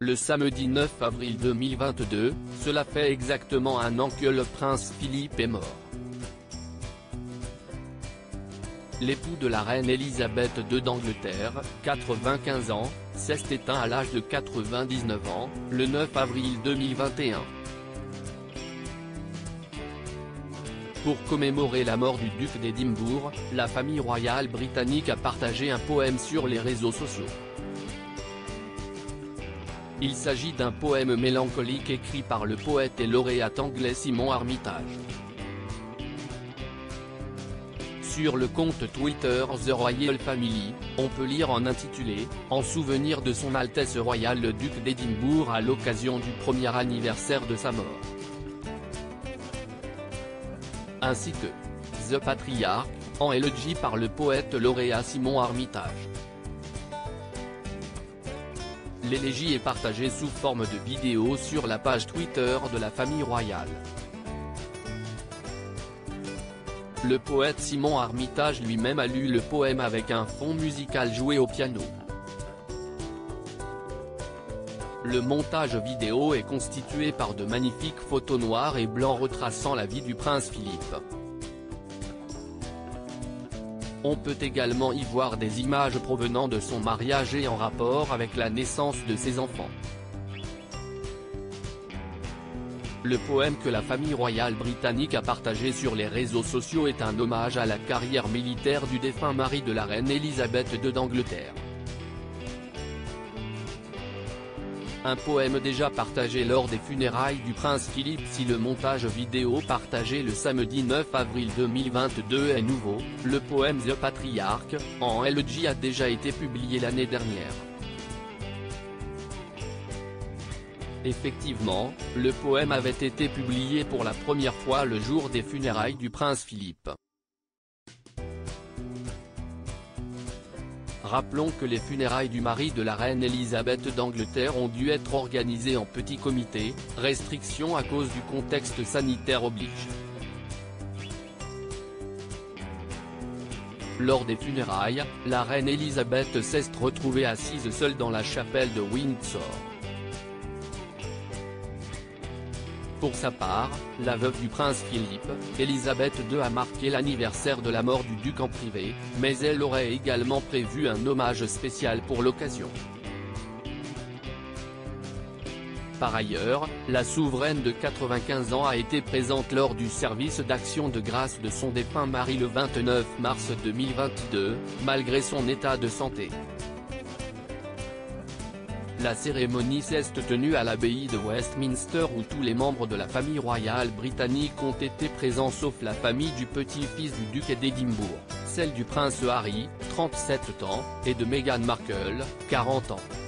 le samedi 9 avril 2022, cela fait exactement un an que le prince Philippe est mort. L'époux de la reine Elisabeth II d'Angleterre, 95 ans, s'est éteint à l'âge de 99 ans, le 9 avril 2021. Pour commémorer la mort du duc d'Édimbourg, la famille royale britannique a partagé un poème sur les réseaux sociaux. Il s'agit d'un poème mélancolique écrit par le poète et lauréat anglais Simon Armitage. Sur le compte Twitter The Royal Family, on peut lire en intitulé « En souvenir de son Altesse royale le duc d'Édimbourg à l'occasion du premier anniversaire de sa mort ». Ainsi que « The Patriarch », en élogie par le poète lauréat Simon Armitage. L'élégie est partagée sous forme de vidéo sur la page Twitter de la famille royale. Le poète Simon Armitage lui-même a lu le poème avec un fond musical joué au piano. Le montage vidéo est constitué par de magnifiques photos noires et blancs retraçant la vie du prince Philippe. On peut également y voir des images provenant de son mariage et en rapport avec la naissance de ses enfants. Le poème que la famille royale britannique a partagé sur les réseaux sociaux est un hommage à la carrière militaire du défunt mari de la reine Elisabeth II d'Angleterre. Un poème déjà partagé lors des funérailles du prince Philippe. Si le montage vidéo partagé le samedi 9 avril 2022 est nouveau, le poème The Patriarch, en élogie a déjà été publié l'année dernière. Effectivement, le poème avait été publié pour la première fois le jour des funérailles du prince Philippe. Rappelons que les funérailles du mari de la reine Elisabeth d'Angleterre ont dû être organisées en petit comité, restriction à cause du contexte sanitaire oblige. Lors des funérailles, la reine Elisabeth s'est retrouvée assise seule dans la chapelle de Windsor. Pour sa part, la veuve du prince Philippe, Elisabeth II a marqué l'anniversaire de la mort du duc en privé, mais elle aurait également prévu un hommage spécial pour l'occasion. Par ailleurs, la souveraine de 95 ans a été présente lors du service d'action de grâce de son défunt mari le 29 mars 2022, malgré son état de santé. La cérémonie s'est tenue à l'abbaye de Westminster où tous les membres de la famille royale britannique ont été présents sauf la famille du petit-fils du duc d'Édimbourg, celle du prince Harry, 37 ans, et de Meghan Markle, 40 ans.